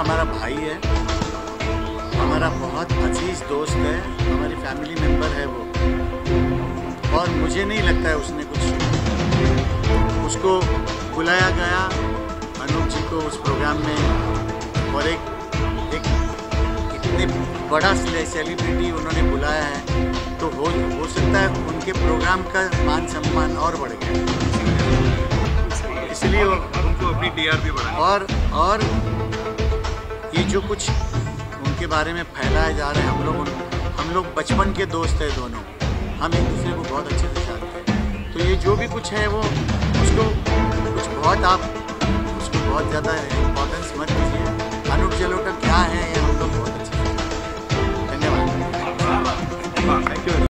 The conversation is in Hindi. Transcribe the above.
हमारा भाई है, हमारा बहुत अजीज दोस्त है, हमारी फैमिली मेम्बर है वो। और मुझे नहीं लगता है उसने कुछ, उसको बुलाया गया अनूप जी को उस प्रोग्राम में, और एक इतने बड़ा सेलिब्रिटी उन्होंने बुलाया है, तो हो सकता है उनके प्रोग्राम का मान सम्मान और बढ़ गया, इसलिए उनको अपनी टीआरपी बढ़ाई। और ये जो कुछ उनके बारे में फैलाया जा रहा है, हम लोग बचपन के दोस्त हैं दोनों, हम एक दूसरे को बहुत अच्छे से जानते हैं। तो ये जो भी कुछ है वो उसको बहुत ज़्यादा इम्पोर्टेंस मत दीजिए। अनूप जलोटा क्या है ये हम लोग